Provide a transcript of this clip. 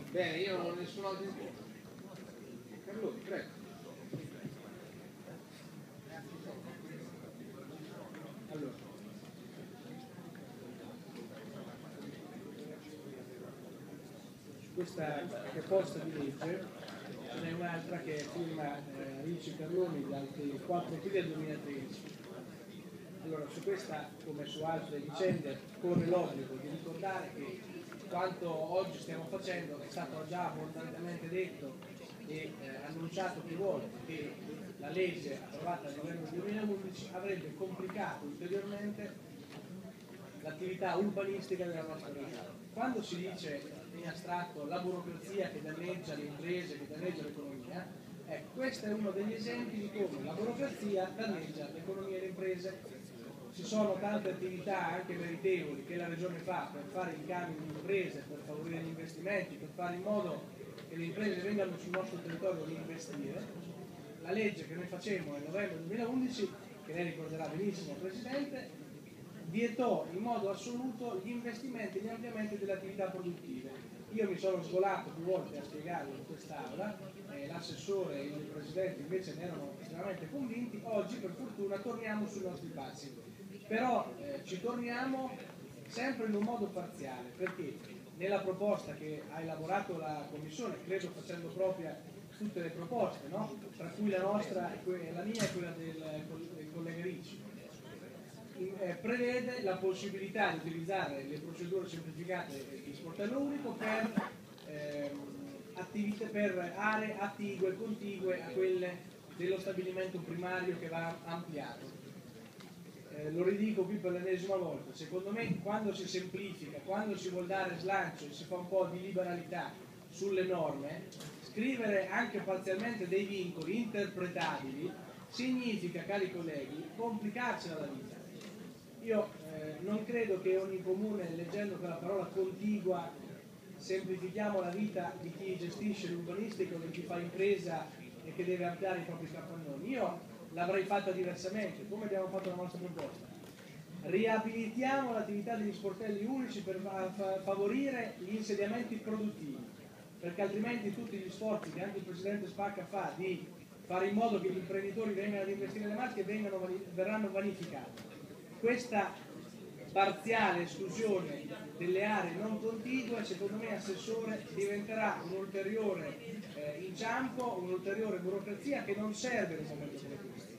Bene, io non ho nessun altro incontro. Carloni, prego. Allora, su questa proposta di legge ce n'è un'altra che firma Alice Carloni dal 4 aprile 2013. Allora, su questa, come su altre vicende, corre l'obbligo di ricordare che quanto oggi stiamo facendo è stato già abbondantemente detto e annunciato più volte, che la legge approvata nel novembre 2011 avrebbe complicato ulteriormente l'attività urbanistica della nostra regione. Quando si dice in astratto la burocrazia che danneggia le imprese, che danneggia l'economia, questo è uno degli esempi di come la burocrazia danneggia l'economia e le imprese. Ci sono tante attività anche meritevoli che la Regione fa per fare il cambio di imprese, per favorire gli investimenti, per fare in modo che le imprese vengano sul nostro territorio ad investire. La legge che noi facemmo nel novembre 2011, che lei ricorderà benissimo Presidente, vietò in modo assoluto gli investimenti e gli ampliamenti delle attività produttive. Io mi sono sgolato più volte a spiegarlo in quest'Aula, l'assessore e il Presidente invece ne erano estremamente convinti. Oggi per fortuna torniamo sui nostri passi, però ci torniamo sempre in un modo parziale, perché nella proposta che ha elaborato la Commissione, credo facendo propria tutte le proposte, no? Tra cui la nostra, la mia e quella del collega Ricci, prevede la possibilità di utilizzare le procedure semplificate di sportello unico per aree attigue, contigue a quelle dello stabilimento primario che va ampliato. Lo ridico qui per l'ennesima volta: secondo me quando si semplifica, quando si vuol dare slancio e si fa un po' di liberalità sulle norme, scrivere anche parzialmente dei vincoli interpretabili significa, cari colleghi, complicarcela la vita. Io non credo che ogni comune, leggendo quella parola contigua, semplifichiamo la vita di chi gestisce l'urbanistica o di chi fa impresa e che deve ampliare i propri capannoni. Io l'avrei fatta diversamente, come abbiamo fatto la nostra proposta. Riabilitiamo l'attività degli sportelli unici per favorire gli insediamenti produttivi, perché altrimenti tutti gli sforzi che anche il Presidente Spacca fa di fare in modo che gli imprenditori vengano ad investire nelle marche verranno vanificati. Questa parziale esclusione delle aree non contigue, secondo me, Assessore, diventerà un ulteriore inciampo, un'ulteriore burocrazia che non serve in un momento come questo.